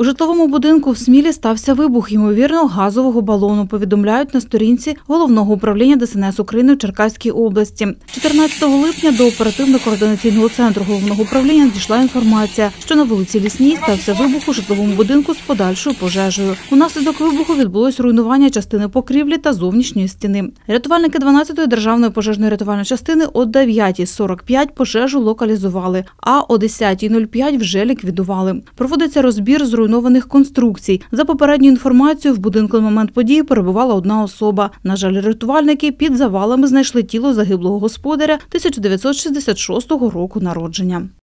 У житловому будинку в Смілі стався вибух, ймовірно, газового балону, повідомляють на сторінці Головного управління ДСНС України в Черкаській області. 14 липня до оперативно-координаційного центру Головного управління надійшла інформація, що на вулиці Лісній стався вибух у житловому будинку з подальшою пожежею. Унаслідок вибуху відбулось руйнування частини покрівлі та зовнішньої стіни. Рятувальники 12-ї державної пожежної рятувальної частини о 9:45 пожежу локалізували, а о 10:05 вже ліквідували. Проводиться розбір зруйнованих конструкцій. За попередньою інформацією, в будинку на момент події перебувала одна особа. На жаль, рятувальники під завалами знайшли тіло загиблого господаря 1966 року народження.